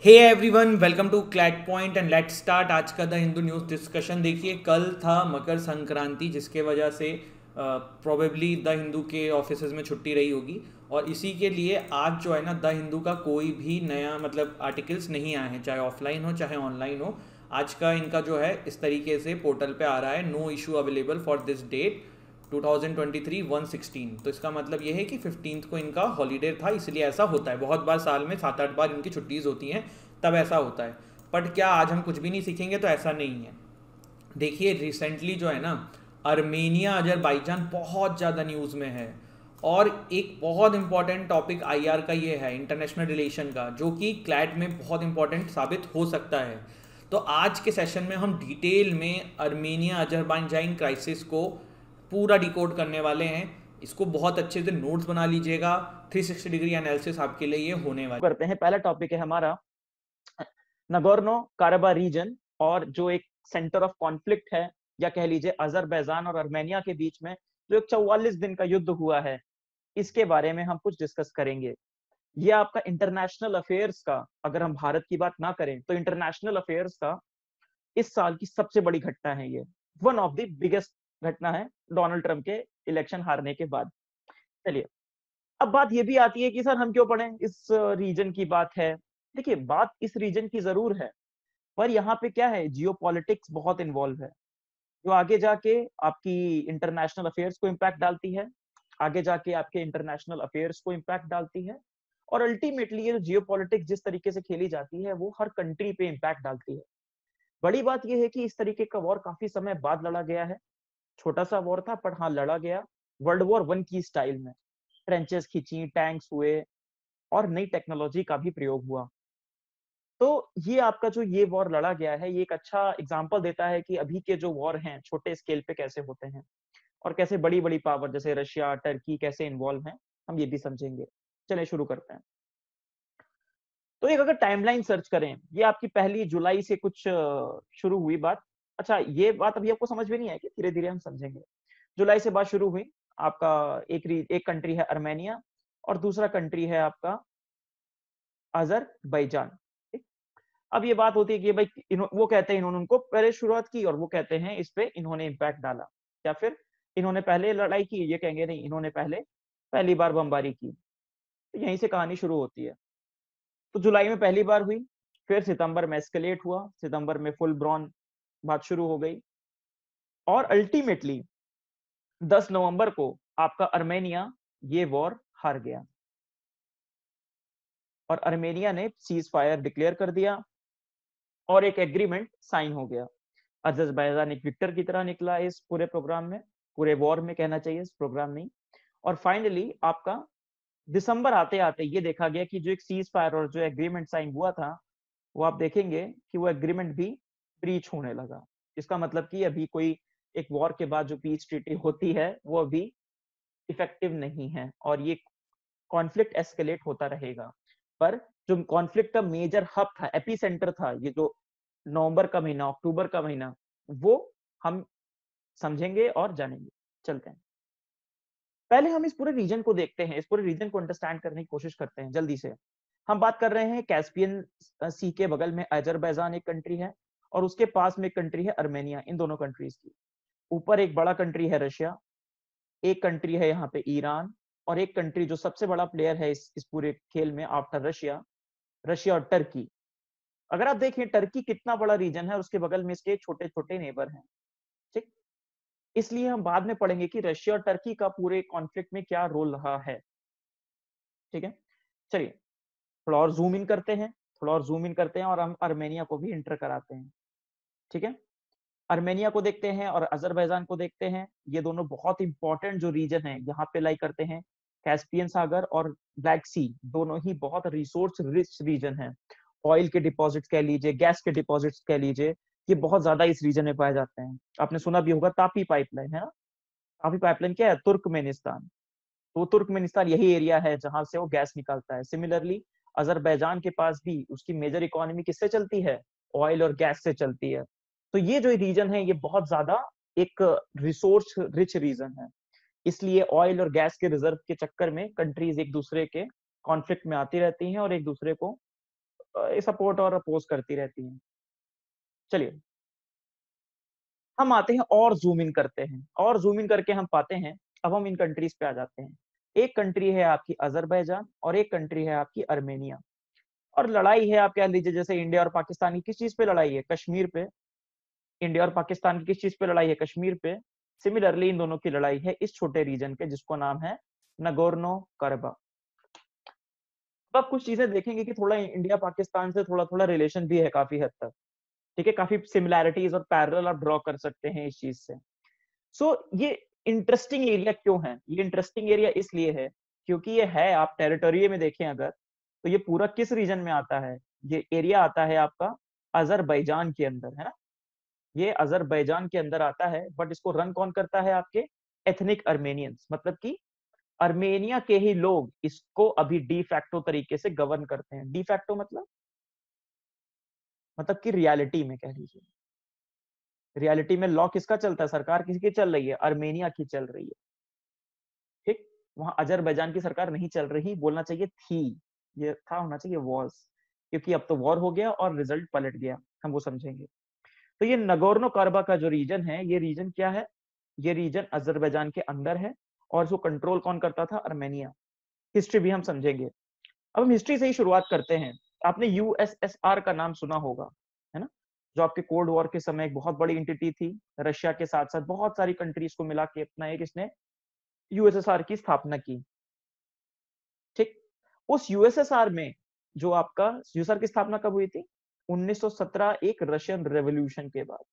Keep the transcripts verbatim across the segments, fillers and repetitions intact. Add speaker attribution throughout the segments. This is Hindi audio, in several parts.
Speaker 1: Hey everyone, welcome to CLAT point and let's start आज का द हिंदू न्यूज़ डिस्कशन। देखिए, कल था मकर संक्रांति, जिसके वजह से प्रोबेबली द हिंदू के ऑफिसेज में छुट्टी रही होगी। और इसी के लिए आज जो है ना, द हिंदू का कोई भी नया मतलब आर्टिकल्स नहीं आए हैं, चाहे ऑफलाइन हो चाहे ऑनलाइन हो। आज का इनका जो है इस तरीके से पोर्टल पे आ रहा है, no issue available for this date two thousand twenty three one sixteen. तो इसका मतलब ये है कि फिफ्टींथ को इनका हॉलीडे था, इसलिए ऐसा होता है। बहुत बार साल में सात आठ बार इनकी छुट्टीज़ होती हैं, तब ऐसा होता है। बट क्या आज हम कुछ भी नहीं सीखेंगे? तो ऐसा नहीं है। देखिए, रिसेंटली जो है ना, अर्मेनिया अजरबैजान बहुत ज़्यादा न्यूज़ में है। और एक बहुत इंपॉर्टेंट टॉपिक आईआर का ये है, इंटरनेशनल रिलेशन का, जो कि क्लैट में बहुत इंपॉर्टेंट साबित हो सकता है। तो आज के सेशन में हम डिटेल में अर्मेनिया अजरबैजान क्राइसिस को पूरा डिकोड करने वाले हैं। इसको बहुत अच्छे से नोट्स बना लीजिएगा। थ्री सिक्सटी डिग्री एनालिसिस आपके लिए ये होने वाला
Speaker 2: करते हैं। पहला टॉपिक है हमारा नगोर्नो काराबा रीजन, और जो एक सेंटर ऑफ कॉन्फ्लिक्ट है, या कह लीजिए अजरबैजान और अर्मेनिया के बीच में जो एक चौवालीस दिन का युद्ध हुआ है, इसके बारे में हम कुछ डिस्कस करेंगे। ये आपका इंटरनेशनल अफेयर्स का, अगर हम भारत की बात ना करें तो इंटरनेशनल अफेयर्स का इस साल की सबसे बड़ी घटना है। ये वन ऑफ द बिगेस्ट घटना है डोनाल्ड ट्रंप के इलेक्शन हारने के बाद। चलिए, अब बात ये भी आती है कि सर हम क्यों पढ़ें, इस रीजन की बात है। देखिए, बात इस रीजन की जरूर है, पर यहाँ पे क्या है, जियो पॉलिटिक्स बहुत इन्वॉल्व है, जो आगे जाके आपकी इंटरनेशनल अफेयर्स को इम्पैक्ट डालती है, आगे जाके आपके इंटरनेशनल अफेयर्स को इम्पैक्ट डालती है। और अल्टीमेटली ये जियो पॉलिटिक्स जिस तरीके से खेली जाती है, वो हर कंट्री पे इम्पैक्ट डालती है। बड़ी बात यह है कि इस तरीके का वॉर काफी समय बाद लड़ा गया है। छोटा सा वॉर था, पर हाँ लड़ा गया, वर्ल्ड वॉर वन की स्टाइल में। ट्रेंचेस खींची, टैंक्स हुए, और नई टेक्नोलॉजी का भी प्रयोग हुआ। तो ये आपका जो ये वॉर लड़ा गया है, ये एक अच्छा एग्जांपल देता है कि अभी के जो वॉर हैं छोटे स्केल पे कैसे होते हैं, और कैसे बड़ी बड़ी पावर जैसे रशिया, टर्की कैसे इन्वॉल्व हैं, हम ये भी समझेंगे। चलिए शुरू करते हैं। तो एक अगर टाइमलाइन सर्च करें, ये आपकी पहली जुलाई से कुछ अ, शुरू हुई बात। अच्छा, ये बात अभी आपको समझ में नहीं आएगी, धीरे धीरे हम समझेंगे। जुलाई से बात शुरू हुई। आपका एक री, एक कंट्री है अर्मेनिया, और दूसरा कंट्री है आपका अजरबैजान। ठीक? अब ये बात होती है कि भाई इन्हों- वो कहते हैं इन्होंने उनको पहले शुरुआत की, और वो कहते हैं इस पे इन्होंने इम्पैक्ट डाला, या फिर इन्होंने पहले लड़ाई की, ये कहेंगे नहीं इन्होंने पहले पहली बार बमबारी की। तो यहीं से कहानी शुरू होती है। तो जुलाई में पहली बार हुई, फिर सितंबर में एस्केलेट हुआ, सितंबर में फुल ब्रॉन बात शुरू हो गई, और अल्टीमेटली दस नवंबर को आपका अर्मेनिया ये वॉर हार गया, और अर्मेनिया ने सीज फायर डिक्लेयर कर दिया, और एक एग्रीमेंट साइन हो गया। अजरबैजान एक विक्टर की तरह निकला इस पूरे प्रोग्राम में, पूरे वॉर में कहना चाहिए, इस प्रोग्राम नहीं। और फाइनली आपका दिसंबर आते आते ये देखा गया कि जो एक सीज फायर और जो एग्रीमेंट साइन हुआ था, वो आप देखेंगे कि वो एग्रीमेंट भी ब्रीच होने लगा। इसका मतलब कि अभी कोई एक वॉर के बाद जो पीस ट्रीटी होती है, वो अभी इफेक्टिव नहीं है, और ये कॉन्फ्लिक्ट एस्केलेट होता रहेगा। पर जो कॉन्फ्लिक्ट का मेजर हब था, एपी सेंटर था, ये जो नवंबर का महीना, अक्टूबर का महीना, वो हम समझेंगे और जानेंगे। चलते हैं, पहले हम इस पूरे रीजन को देखते हैं, इस पूरे रीजन को अंडरस्टैंड करने की कोशिश करते हैं जल्दी से। हम बात कर रहे हैं कैस्पियन सी के बगल में अजरबैजान एक कंट्री है, और उसके पास में एक कंट्री है अर्मेनिया। इन दोनों कंट्रीज की ऊपर एक बड़ा कंट्री है रशिया, एक कंट्री है यहाँ पे ईरान, और एक कंट्री जो सबसे बड़ा प्लेयर है इस, इस पूरे खेल में आफ्टर रशिया, रशिया और टर्की। अगर आप देखें टर्की कितना बड़ा रीजन है, और उसके बगल में इसके छोटे छोटे नेबर हैं। ठीक, इसलिए हम बाद में पढ़ेंगे कि रशिया और टर्की का पूरे कॉन्फ्लिक्ट में क्या रोल रहा है। ठीक है, चलिए थोड़ा और जूम इन करते हैं, थोड़ा और जूम इन करते हैं, और हम अर्मेनिया को भी इंटर कराते हैं। ठीक है, अर्मेनिया को देखते हैं और अजरबैजान को देखते हैं। ये दोनों बहुत इंपॉर्टेंट जो रीजन है, यहाँ पे लाई करते हैं। कैस्पियन सागर और ब्लैक सी दोनों ही बहुत रिसोर्स रिच रीजन है। ऑयल के डिपॉजिट्स कह लीजिए, गैस के डिपॉजिट्स कह लीजिए, ये बहुत ज्यादा इस रीजन में पाए जाते हैं। आपने सुना भी होगा तापी पाइपलाइन, है ना? तापी पाइपलाइन क्या है? तुर्कमेनिस्तान। तो तुर्कमेनिस्तान यही एरिया है जहां से वो गैस निकालता है। सिमिलरली अजरबैजान के पास भी उसकी मेजर इकोनॉमी किससे चलती है? ऑयल और गैस से चलती है। तो ये जो रीजन है, ये बहुत ज्यादा एक रिसोर्स रिच रीजन है। इसलिए ऑयल और गैस के रिजर्व के चक्कर में कंट्रीज एक दूसरे के कॉन्फ्लिक्ट में आती रहती हैं, और एक दूसरे को सपोर्ट और अपोज करती रहती हैं। चलिए हम आते हैं और जूम इन करते हैं, और जूम इन करके हम पाते हैं, अब हम इन कंट्रीज पे आ जाते हैं। एक कंट्री है आपकी अजरबैजान और एक कंट्री है आपकी अर्मेनिया। और लड़ाई है आप कह लीजिए जैसे इंडिया और पाकिस्तान की किस चीज पे लड़ाई है? कश्मीर पे। इंडिया और पाकिस्तान की किस चीज पे लड़ाई है? कश्मीर पे। सिमिलरली इन दोनों की लड़ाई है इस छोटे रीजन के जिसको नाम है नगोर्नो करबा। अब आप कुछ चीजें देखेंगे कि थोड़ा इंडिया पाकिस्तान से थोड़ा थोड़ा रिलेशन भी है काफी हद तक, ठीक है, काफी सिमिलैरिटीज और पैरेलल आप ड्रॉ कर सकते हैं इस चीज से। सो so, ये इंटरेस्टिंग एरिया क्यों है? ये इंटरेस्टिंग एरिया इसलिए है क्योंकि ये है, आप टेरिटोरी में देखें अगर, तो ये पूरा किस रीजन में आता है? ये एरिया आता है आपका अजरबैजान के अंदर, है ना। ये अजरबैजान के अंदर आता है, बट इसको रन कौन करता है? आपके एथनिक अर्मेनियंस, मतलब कि अर्मेनिया के ही लोग इसको अभी डी फैक्टो तरीके से गवर्न करते हैं। डी फैक्टो मतलब मतलब कि रियलिटी में कह लीजिए, रियलिटी में लॉ किसका चलता है? सरकार किसकी चल रही है? अर्मेनिया की चल रही है, ठीक। वहां अजरबैजान की सरकार नहीं चल रही, बोलना चाहिए थी, ये था होना चाहिए वॉज, क्योंकि अब तो वॉर हो गया और रिजल्ट पलट गया, हम वो समझेंगे। तो ये नगोर्नो कार्बा का जो रीजन है, ये रीजन क्या है? ये रीजन अजरबैजान के अंदर है और इसको कंट्रोल कौन करता था? अर्मेनिया। हिस्ट्री भी हम समझेंगे। अब हम हिस्ट्री से ही शुरुआत करते हैं। आपने यूएसएसआर का नाम सुना होगा, है ना, जो आपके कोल्ड वॉर के समय एक बहुत बड़ी एंटिटी थी। रशिया के साथ साथ बहुत सारी कंट्रीज को मिला के अपना एक इसने यूएसएसआर की स्थापना की, ठीक। उस यूएसएसआर में जो आपका यूएसएसआर की स्थापना कब हुई थी? उन्नीस सौ सत्रह, एक रशियन रेवोल्यूशन के बाद।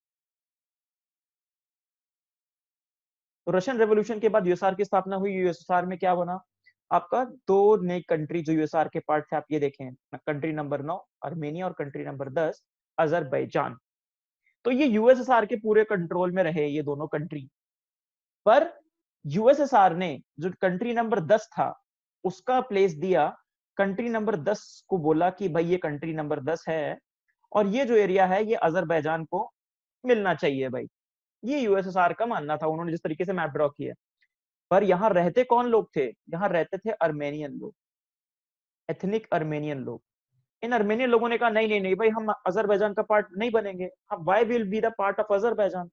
Speaker 2: तो रशियन रेवोल्यूशन के बाद यूएसएसआर की स्थापना हुई। यूएसएसआर में क्या बना? आपका दो नए कंट्री जो यूएसएसआर के पार्ट थे, आप ये देखें, कंट्री नंबर नौ अर्मेनिया और कंट्री नंबर दस अजरबैजान। तो ये यूएसएसआर के पूरे कंट्रोल में रहे ये दोनों कंट्री। पर यूएसएसआर ने जो कंट्री नंबर दस था उसका प्लेस दिया कंट्री नंबर दस को, बोला कि भाई ये कंट्री नंबर दस है और ये जो एरिया है ये अजरबैजान को मिलना चाहिए भाई। ये यूएसएसआर का मानना था, उन्होंने जिस तरीके से मैप ड्रॉ किया। पर यहाँ रहते कौन लोग थे? यहाँ रहते थे अर्मेनियन लोग, एथनिक अर्मेनियन लोग। इन अर्मेनियन लोगों ने कहा नहीं नहीं नहीं भाई, हम अजरबैजान का पार्ट नहीं बनेंगे, हम why will be the part of Azerbaijan.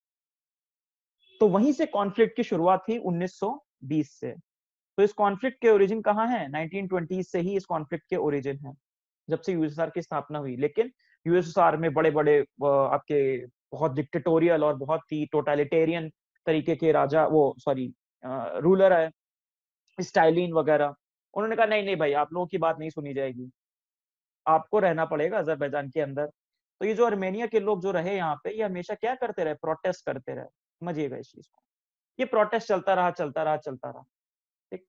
Speaker 2: तो वहीं से कॉन्फ्लिक्ट की शुरुआत थी उन्नीस सौ बीस से। तो इस कॉन्फ्लिक्ट के ओरिजिन कहाँ है? नाइनटीन ट्वेंटी से ही इस कॉन्फ्लिक्ट के ओरिजिन है, जब से यूएसएसआर की स्थापना हुई। लेकिन यूएसएसआर में बड़े बड़े आपके बहुत डिक्टेटोरियल और बहुत ही टोटलिटेरियन तरीके के राजा, वो सॉरी रूलर है, स्टालिन वगैरह। उन्होंने कहा नहीं नहीं भाई, आप लोगों की बात नहीं सुनी जाएगी, आपको रहना पड़ेगा अजरबैजान के अंदर। तो ये जो अर्मेनिया के लोग जो रहे यहाँ पे, ये हमेशा क्या करते रहे? प्रोटेस्ट करते रहे। समझिएगा इस चीज को। ये प्रोटेस्ट चलता रहा चलता रहा चलता रहा, ठीक।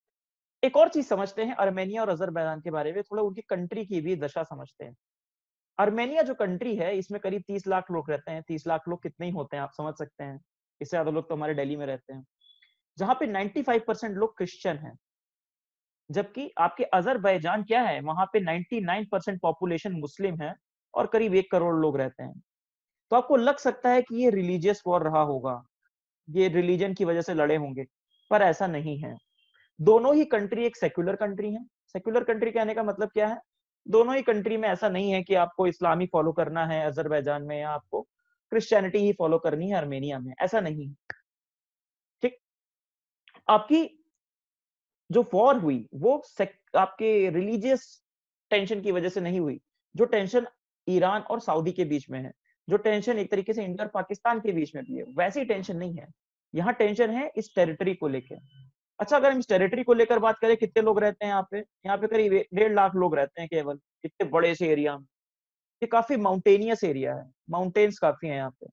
Speaker 2: एक और चीज समझते हैं अर्मेनिया और अजरबैजान के बारे में, थोड़ा उनकी कंट्री की भी दशा समझते हैं। अर्मेनिया जो कंट्री है, इसमें करीब तीस लाख लोग रहते हैं। तीस लाख लोग कितने ही होते हैं आप समझ सकते हैं, इससे ज्यादा लोग तो हमारे दिल्ली में रहते हैं। जहां पे पचानवे परसेंट लोग क्रिश्चियन हैं, जबकि आपके अजरबैजान क्या है, वहां पे निन्यानवे परसेंट पॉपुलेशन मुस्लिम है और करीब एक करोड़ लोग रहते हैं। तो आपको लग सकता है कि ये रिलीजियस वॉर रहा होगा, ये रिलीजन की वजह से लड़े होंगे, पर ऐसा नहीं है। दोनों ही कंट्री एक सेक्युलर कंट्री है। सेक्युलर कंट्री कहने का मतलब क्या है? दोनों ही कंट्री में ऐसा नहीं है कि आपको इस्लामी फॉलो करना है अजरबैजान में या आपको क्रिश्चियनिटी ही फॉलो करनी है अर्मेनिया में, ऐसा नहीं, ठीक। आपकी जो वॉर हुई वो आपके रिलीजियस टेंशन की वजह से नहीं हुई। जो टेंशन ईरान और सऊदी के बीच में है, जो टेंशन एक तरीके से इंडिया और पाकिस्तान के बीच में भी है, वैसी टेंशन नहीं है। यहाँ टेंशन है इस टेरिटरी को लेकर। अच्छा, अगर हम इस टेरिटरी को लेकर बात करें, कितने लोग रहते हैं यहाँ पे? यहाँ पे करीब डेढ़ लाख लोग रहते हैं केवल, इतने बड़े से एरिया में। ये काफी माउंटेनियस एरिया है, माउंटेन्स काफी हैं यहाँ पे,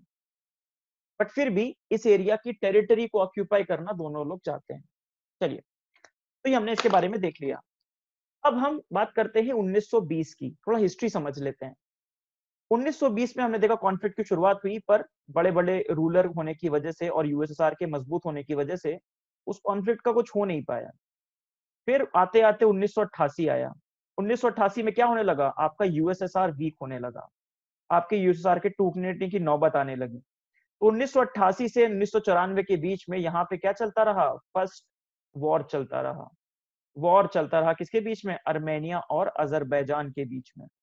Speaker 2: बट फिर भी इस एरिया की टेरिटरी को ऑक्यूपाई करना दोनों लोग चाहते हैं। चलिए, तो ये हमने इसके बारे में देख लिया। अब हम बात करते हैं उन्नीस सौ बीस की, थोड़ा हिस्ट्री समझ लेते हैं। उन्नीस सौ बीस में हमने देखा कॉन्फ्लिक्ट की शुरुआत हुई, पर बड़े बड़े रूलर होने की वजह से और यूएसएसआर के मजबूत होने की वजह से उस कॉन्फ्लिक्ट का कुछ हो नहीं पाया। फिर आते आते उन्नीस सौ अट्ठासी आया। उन्नीस सौ अट्ठासी में क्या होने लगा? आपका यूएसएसआर वीक होने लगा, आपके यूएसएसआर के टूटने की नौबत आने लगी। तो उन्नीस सौ अट्ठासी से उन्नीस सौ चौरानवे के बीच में यहाँ पे क्या चलता रहा? फर्स्ट वॉर चलता रहा। वॉर चलता रहा किसके बीच में? अर्मेनिया और अजरबैजान के बीच में।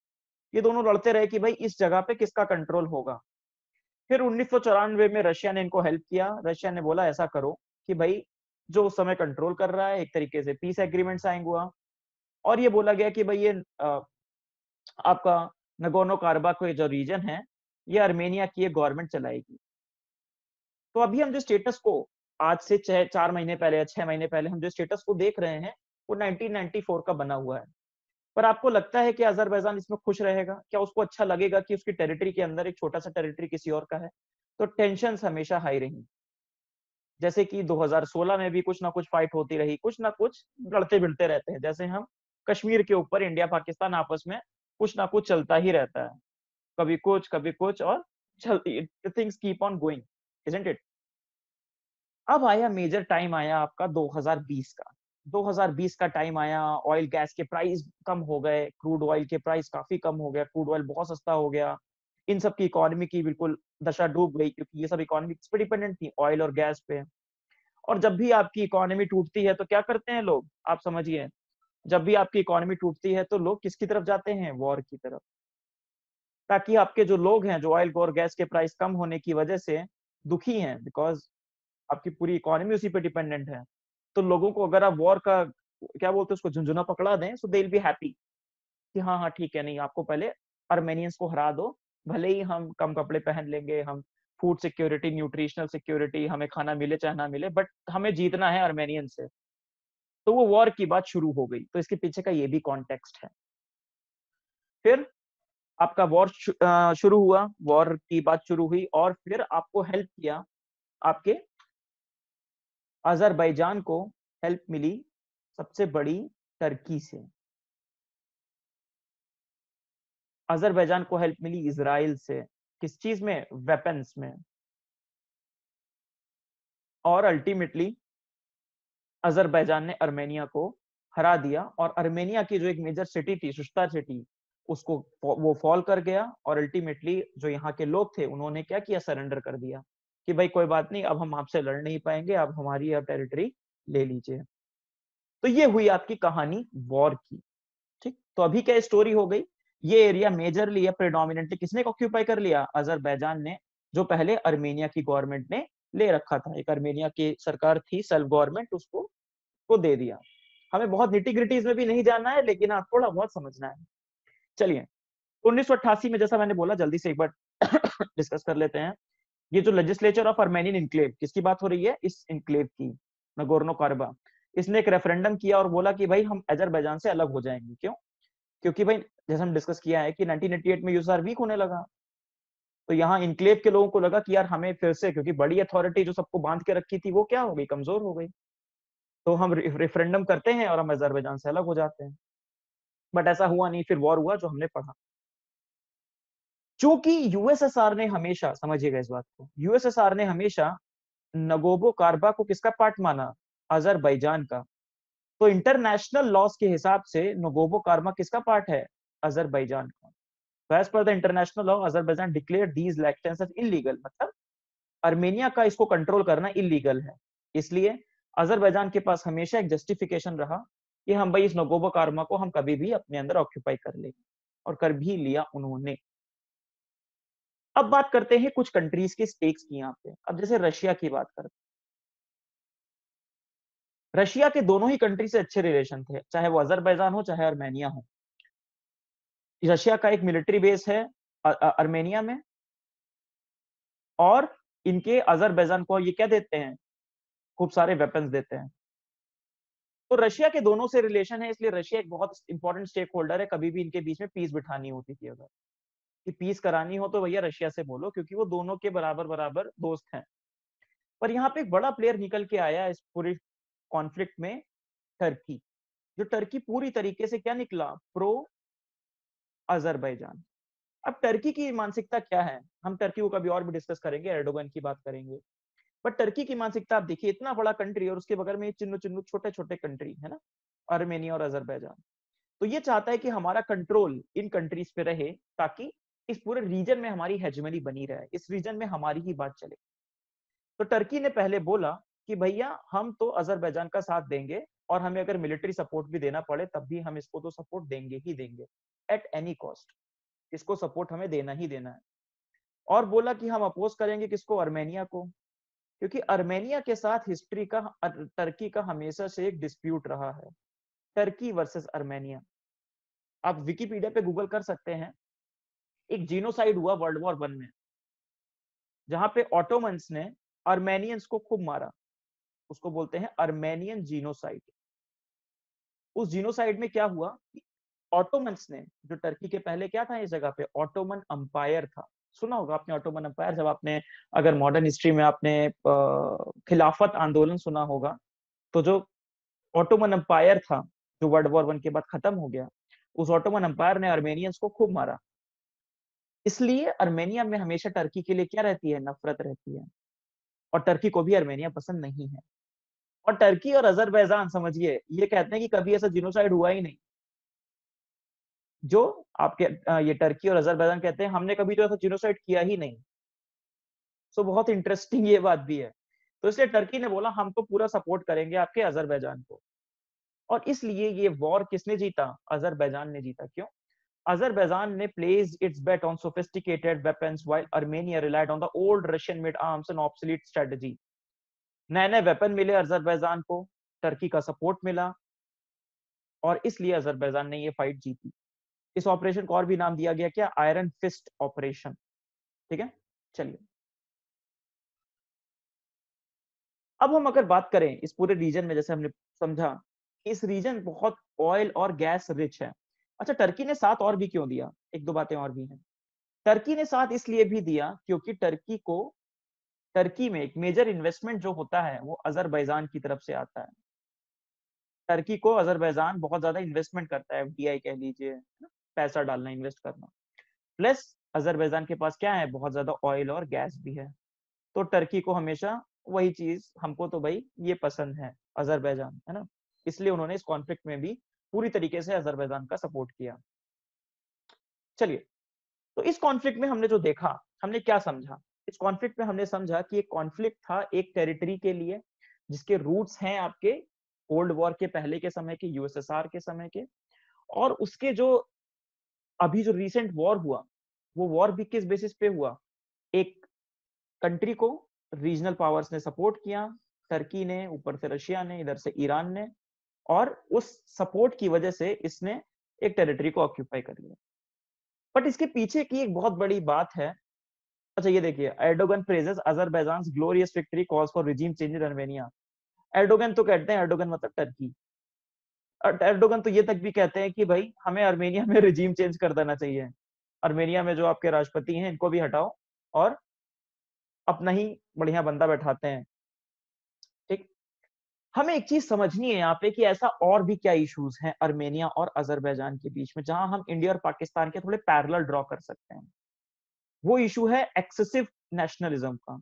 Speaker 2: ये दोनों लड़ते रहे कि भाई इस जगह पे किसका कंट्रोल होगा। फिर उन्नीस सौ चौरानवे में रशिया ने इनको हेल्प किया। रशिया ने बोला ऐसा करो कि भाई जो उस समय कंट्रोल कर रहा है, एक तरीके से पीस एग्रीमेंट साइन हुआ और ये बोला गया कि भाई ये अ, आपका नगोर्नो काराबाख जो रीजन है ये अर्मेनिया की एक गवर्नमेंट चलाएगी। तो अभी हम जो स्टेटस को आज से छह चार महीने पहले या छह महीने पहले हम जो स्टेटस को देख रहे हैं वो नाइनटीन नाइंटी फोर का बना हुआ है। पर आपको लगता है कि अजरबैजान इसमें खुश रहेगा? क्या उसको अच्छा लगेगा कि उसकी टेरिटरी के अंदर एक छोटा सा टेरिटरी किसी और का है? तो टेंशन हमेशा हाई रही। जैसे कि दो हज़ार सोलह में भी कुछ ना कुछ फाइट होती रही, कुछ ना कुछ लड़ते भिड़ते रहते हैं। जैसे हम कश्मीर के ऊपर इंडिया पाकिस्तान आपस में कुछ ना कुछ चलता ही रहता है, कभी कुछ कभी कुछ और things keep on going, isn't it? अब आया मेजर टाइम आया आपका दो हज़ार बीस का। दो हज़ार बीस का टाइम आया, ऑयल गैस के प्राइस कम हो गए, क्रूड ऑयल के प्राइस काफी कम हो गया, क्रूड ऑयल बहुत सस्ता हो गया। इन सब की इकोनॉमी की बिल्कुल दशा डूब गई क्योंकि ये सब इकोनॉमी पे डिपेंडेंट थी ऑयल और गैस पे। और जब भी आपकी इकोनॉमी टूटती है तो क्या करते हैं लोग? आप समझिए, जब भी आपकी इकोनॉमी टूटती है तो लोग किसकी तरफ जाते हैं? वॉर की तरफ। ताकि आपके जो लोग हैं, जो ऑयल और गैस के प्राइस कम होने की वजह से दुखी हैं, बिकॉज़ आपकी पूरी इकोनॉमी उसी पे डिपेंडेंट है। तो लोगों को अगर आप वॉर का क्या बोलते हैं उसको झुनझुना पकड़ा दें, so they will be happy कि हाँ, हाँ, ठीक है, नहीं आपको पहले अर्मेनियंस को हरा दो, भले ही हम कम कपड़े पहन लेंगे, हम फूड सिक्योरिटी, न्यूट्रिशनल सिक्योरिटी, हमें खाना मिले चाहे ना मिले, बट हमें जीतना है अर्मेनियन से। तो वो वॉर की बात शुरू हो गई। तो इसके पीछे का ये भी कॉन्टेक्स्ट है। फिर आपका वॉर शु अ, शुरू हुआ, वॉर की बात शुरू हुई और फिर आपको हेल्प किया, आपके अज़रबैजान को हेल्प मिली सबसे बड़ी टर्की से। अज़रबैजान को हेल्प मिली इज़राइल से। किस चीज़ में? वेपन्स में। और अल्टीमेटली अज़रबैजान ने अर्मेनिया को हरा दिया और अर्मेनिया की जो एक मेजर सिटी थी, शुश्ता सिटी, उसको वो फॉल कर गया और अल्टीमेटली जो यहाँ के लोग थे, उन्होंने क्या किया? सरेंडर कर दिया कि भाई कोई बात नहीं, अब हम आपसे लड़ नहीं पाएंगे, अब हमारी अब टेरिटरी ले लीजिए। तो ये हुई आपकी कहानी वॉर की। ठीक, तो अभी क्या स्टोरी हो गई? ये एरिया मेजरली या प्रेडोमिनेंटली किसने ऑक्यूपाई कर लिया? अजरबैजान ने, जो पहले अर्मेनिया की गवर्नमेंट ने ले रखा था। एक अर्मेनिया की सरकार थी, सेल्फ गवर्नमेंट, उसको को दे दिया। हमें बहुत निटी-ग्रिटीज़ में भी नहीं जानना है, लेकिन हाँ, थोड़ा बहुत समझना है। चलिए, उन्नीस सौ अट्ठासी में जैसा मैंने बोला, जल्दी से एक बार डिस्कस कर लेते हैं। ये जो लेजिस्लेचर ऑफ अर्मेनियन एन्क्लेव, किसकी बात हो रही है? इस एन्क्लेव की, नगोर्नो-काराबाख। इसने एक रेफरेंडम किया और बोला कि भाई हम अजरबैजान से अलग हो जाएंगे। क्यों? क्योंकि भाई जैसे हम डिस्कस किया है कि नाइनटीन एटी एट में यूएसएसआर वीक होने लगा। तो यहाँ इनक्लेव के लोगों को लगा कि यार हमें फिर से, क्योंकि बड़ी अथॉरिटी जो सबको बांध के रखी थी वो क्या हो गई? कमजोर हो गई। तो हम रेफरेंडम करते हैं और हम अजरबैजान से अलग हो जाते हैं। बट ऐसा हुआ नहीं, फिर वॉर हुआ जो हमने पढ़ा। चूंकि यूएसएसआर ने हमेशा, समझिएगा इस बात को, यूएसएसआर ने हमेशा नगोबो काराबाख को किसका पार्ट माना? अजरबैजान का। तो इंटरनेशनल लॉज के हिसाब से नगोबो काराबाख किसका पार्ट है? अजरबैजान का। So as per the international law, Azerbaijan declared these elections as illegal, मतलब अर्मेनिया का इसको कंट्रोल करना इलीगल है। इसलिए अजरबैजान के पास हमेशा एक जस्टिफिकेशन रहा कि हम भाई इस नगोबो काराबाख को हम कभी भी अपने अंदर ऑक्यूपाई कर लेंगे, और कर भी लिया उन्होंने। अब बात करते हैं कुछ कंट्रीज के स्टेक्स की यहाँ पे। अब जैसे रशिया की बात करते हैं, रशिया के दोनों ही कंट्री से अच्छे रिलेशन थे, चाहे वो अजरबैजान हो चाहे अर्मेनिया हो। रशिया का एक मिलिट्री बेस है अर्मेनिया में, और इनके अजरबैजान को ये क्या देते हैं? खूब सारे वेपन्स देते हैं। तो रशिया के दोनों से रिलेशन है, इसलिए रशिया एक बहुत इंपॉर्टेंट स्टेक होल्डर है। कभी भी इनके बीच में पीस बिठानी होती थी, अगर कि पीस करानी हो तो भैया रशिया से बोलो, क्योंकि वो दोनों के बराबर बराबर दोस्त हैं। पर यहाँ पे एक बड़ा प्लेयर निकल के आया इस पूरी कॉन्फ्लिक्ट में, टर्की। जो टर्की पूरी तरीके से क्या निकला? Pro Azerbaijan. अब टर्की की मानसिकता क्या है? हम टर्की को कभी और भी डिस्कस करेंगे, एर्डोगन की बात करेंगे। बट टर्की की मानसिकता आप देखिए, इतना बड़ा कंट्री और उसके बगल में चिन्नु चिन्नु छोटे छोटे कंट्री है ना, अर्मेनिया और अजरबैजान। तो ये चाहता है कि हमारा कंट्रोल इन कंट्रीज पे रहे, ताकि इस पूरे रीजन में हमारी हेजेमनी बनी रहे, इस रीजन में हमारी ही बात चले। तो टर्की ने पहले बोला कि भैया हम तो अजरबैजान का साथ देंगे, और हमें अगर मिलिट्री सपोर्ट भी देना पड़े तब भी हम इसको तो सपोर्ट देंगे ही देंगे, एट एनी कॉस्ट। इसको सपोर्ट हमें देना ही देना है। और बोला कि हम अपोज करेंगे किसको, आर्मेनिया को, क्योंकि आर्मेनिया के साथ हिस्ट्री का टर्की का हमेशा से एक डिस्प्यूट रहा है, टर्की वर्सेस आर्मेनिया। आप विकिपीडिया पे गूगल कर सकते हैं, एक जीनोसाइड हुआ वर्ल्ड वॉर वन में, जहां पे ऑटोमन्स ने आर्मेनियंस को खूब मारा, उसको बोलते हैं आर्मेनियन जीनोसाइड। उस जीनोसाइड में क्या हुआ कि ऑटोमन्स ने, जो टर्की के पहले क्या था इस जगह पे, ऑटोमन अंपायर था, सुना होगा आपने ऑटोमन अंपायर, जब आपने अगर मॉडर्न हिस्ट्री में आपने खिलाफत आंदोलन सुना होगा, तो जो ऑटोमन अंपायर था जो वर्ल्ड वॉर वन के बाद खत्म हो गया, उस ऑटोमन अंपायर ने आर्मेनियंस को खूब मारा। इसलिए आर्मेनिया में हमेशा टर्की के लिए क्या रहती है, नफरत रहती है, और टर्की को भी आर्मेनिया पसंद नहीं है। और टर्की और अजरबैजान, समझिए, ये कहते हैं कि कभी ऐसा जिनोसाइड हुआ ही नहीं। जो आपके ये टर्की और अजरबैजान कहते हैं हमने कभी तो ऐसा जिनोसाइड किया ही नहीं। सो बहुत इंटरेस्टिंग ये बात भी है। तो इसलिए टर्की ने बोला हम तो पूरा सपोर्ट करेंगे आपके अजरबैजान को, और इसलिए ये वॉर किसने जीता, अजरबैजान ने जीता। क्यों? Azerbaijan ने placed its bet on sophisticated weapons while Armenia relied on the old Russian made arms and obsolete strategy. नए नए वेपन मिले अजरबैजान को, टर्की का सपोर्ट मिला, और इसलिए अजरबैजान ने ये फाइट जीती। इस ऑपरेशन को और भी नाम दिया गया क्या, आयरन फिस्ट ऑपरेशन। ठीक है, चलिए अब हम अगर बात करें इस पूरे रीजन में, जैसे हमने समझा इस रीजन बहुत ऑयल और गैस रिच है। अच्छा, टर्की ने साथ और भी क्यों दिया, एक दो बातें और भी हैं। टर्की ने साथ इसलिए भी दिया क्योंकि टर्की को, टर्की में एक मेजर इन्वेस्टमेंट जो होता है वो अजरबैजान की तरफ से आता है। टर्की को अजरबैजान बहुत ज्यादा इन्वेस्टमेंट करता है, एफडीआई कह लीजिए, पैसा डालना, इन्वेस्ट करना। प्लस अजरबैजान के पास क्या है, बहुत ज्यादा ऑयल और गैस भी है। तो टर्की को हमेशा वही चीज, हमको तो भाई ये पसंद है अजरबैजान, है ना, इसलिए उन्होंने इस कॉन्फ्लिक्ट में भी पूरी तरीके से अजरबैजान का सपोर्ट किया। चलिए, तो इस कॉन्फ्लिक्ट में हमने जो देखा, हमने क्या समझा, इस कॉन्फ्लिक्ट में हमने समझा कि एक कॉन्फ्लिक्ट था एक टेरिटरी के लिए, जिसके रूट्स हैं आपके कोल्ड वॉर के पहले के समय के, यूएसएसआर के समय के, और उसके जो अभी जो रिसेंट वॉर हुआ, वो वॉर भी किस बेसिस पे हुआ, एक कंट्री को रीजनल पावर्स ने सपोर्ट किया, टर्की ने, ऊपर से रशिया ने, इधर से ईरान ने, और उस सपोर्ट की वजह से इसने एक टेरिटरी को ऑक्यूपाई कर लिया। बट इसके पीछे की एक बहुत बड़ी बात है। अच्छा ये देखिए, Erdogan praises Azerbaijan glorious victory calls for regime change in Armenia. Erdogan तो कहते हैं, एर्डोगन मतलब टर्की, एर्डोगन तो ये तक भी कहते हैं कि भाई हमें आर्मेनिया में रिजीम चेंज कर देना चाहिए, आर्मेनिया में जो आपके राष्ट्रपति हैं इनको भी हटाओ और अपना ही बढ़िया बंदा बैठाते हैं। ठीक, हमें एक चीज समझनी है यहाँ पे कि ऐसा और भी क्या इश्यूज हैं आर्मेनिया और अजरबैजान के बीच में, जहां हम इंडिया और पाकिस्तान के थोड़े पैरेलल ड्रॉ कर सकते हैं। वो इशू है एक्सेसिव नेशनलिज्म का।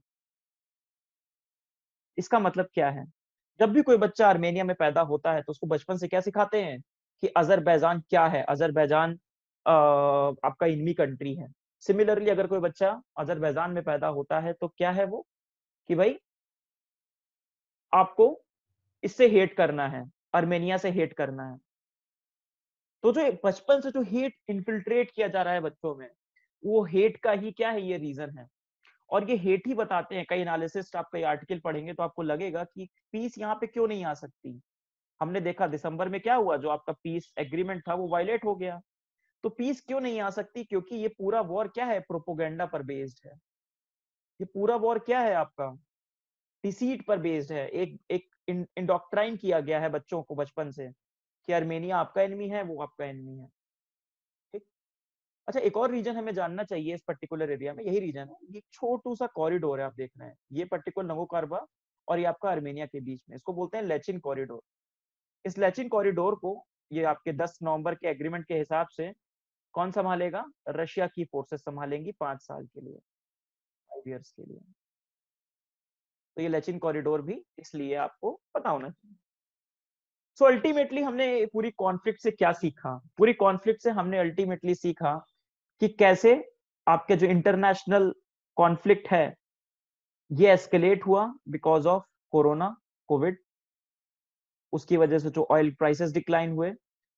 Speaker 2: इसका मतलब क्या है, जब भी कोई बच्चा आर्मेनिया में पैदा होता है तो उसको बचपन से क्या सिखाते हैं कि अजरबैजान क्या है, अजरबैजान आपका इनमी कंट्री है। सिमिलरली अगर कोई बच्चा अजरबैजान में पैदा होता है तो क्या है वो, कि भाई आपको इससे हेट करना है, आर्मेनिया से हेट करना है। तो जो बचपन से जो हेट इन्फिल्ट्रेट किया जा रहा है बच्चों में, वो हेट का ही क्या है, ये रीजन है। और ये हेट ही बताते हैं, कई एनालिसिस्ट, आप कई आर्टिकल पढ़ेंगे तो आपको लगेगा कि पीस यहाँ पे क्यों नहीं आ सकती। हमने देखा दिसंबर में क्या हुआ, जो आपका पीस एग्रीमेंट था वो वायलेट हो गया। तो पीस क्यों नहीं आ सकती, क्योंकि ये पूरा वॉर क्या है, प्रोपोगेंडा पर बेस्ड है। ये पूरा वॉर क्या है आपका, डिसीट पर बेस्ड है। एक एक इंडोक्ट्राइन किया गया है बच्चों को बचपन से कि आर्मेनिया आपका एनिमी है, वो आपका एनिमी है। ठीक, अच्छा एक और रीजन हमें जानना चाहिए इस पर्टिकुलर एरिया में, यही रीजन है, ये छोटू सा कॉरिडोर है, आप देख रहे हैं, ये पर्टिकुलर नगो कार्बा और ये आपका आर्मेनिया के बीच में, इसको बोलते हैं लेचिन कॉरिडोर। इस लेचिन कॉरिडोर को, ये आपके दस नवंबर के एग्रीमेंट के हिसाब से कौन संभालेगा, रशिया की फोर्सेस संभालेंगी पांच साल के लिए, फाइव ईयर्स के लिए। तो ये लेचिन कॉरिडोर भी इसलिए आपको पता होना चाहिए। सो so, अल्टीमेटली हमने पूरी कॉन्फ्लिक्ट से क्या सीखा, पूरी कॉन्फ्लिक्ट से हमने अल्टीमेटली सीखा कि कैसे आपके जो इंटरनेशनल कॉन्फ्लिक्ट है ये एस्केलेट हुआ बिकॉज ऑफ कोरोना, कोविड। उसकी वजह से जो ऑयल प्राइसेस डिक्लाइन हुए,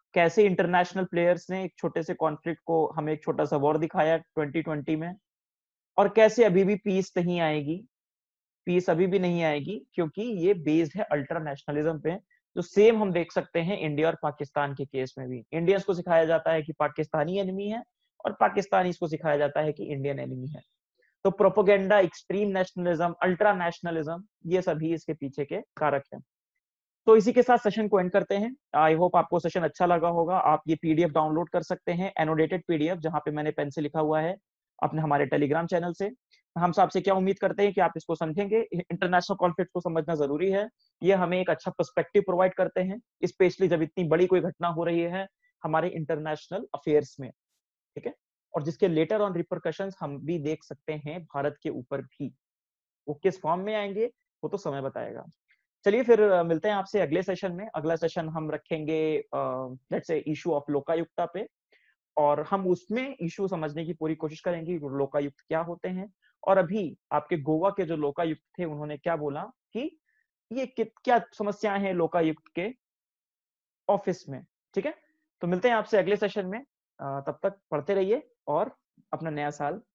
Speaker 2: कैसे इंटरनेशनल प्लेयर्स ने एक छोटे से कॉन्फ्लिक्ट को हमें एक छोटा सा वॉर दिखाया ट्वेंटी ट्वेंटी में, और कैसे अभी भी पीस नहीं आएगी, पीस अभी भी नहीं आएगी, क्योंकि ये बेस्ड है अल्ट्रा नेशनलिज्म पे। तो सेम हम देख सकते हैं इंडिया और पाकिस्तान के केस में भी। इंडियंस को सिखाया जाता है कि पाकिस्तानी एनिमी है, और पाकिस्तानी को सिखाया जाता है कि इंडियन एनिमी है। तो propaganda, extreme nationalism, ultra nationalism, ये सभी इसके पीछे के कारक हैं। तो इसी के साथ सेशन को एंड करते हैं। आई होप आपको सेशन अच्छा लगा होगा। आप ये पीडीएफ डाउनलोड कर सकते हैं, एनोडेटेड पीडीएफ, जहां पे मैंने पेन से लिखा हुआ है, अपने हमारे टेलीग्राम चैनल से। हम आपसे क्या उम्मीद करते हैं कि आप इसको समझेंगे। इंटरनेशनल कॉन्फ्लिक्ट को समझना जरूरी है, ये हमें एक अच्छा पर्सपेक्टिव प्रोवाइड करते हैं, स्पेशली जब इतनी बड़ी कोई घटना हो रही है हमारे इंटरनेशनल अफेयर्स में, ठीक है, और जिसके लेटर ऑन रिपरकशंस हम भी देख सकते हैं भारत के ऊपर भी। वो किस फॉर्म में आएंगे वो तो समय बताएगा। चलिए फिर मिलते हैं आपसे अगले सेशन में। अगला सेशन हम रखेंगे let's say issue of Lokayukta पे, और हम उसमें इशू समझने की पूरी कोशिश करेंगे लोकायुक्त क्या होते हैं, और अभी आपके गोवा के जो लोकायुक्त थे उन्होंने क्या बोला कि ये क्या समस्याएं हैं लोकायुक्त के ऑफिस में। ठीक है, तो मिलते हैं आपसे अगले सेशन में। तब तक पढ़ते रहिए और अपना नया साल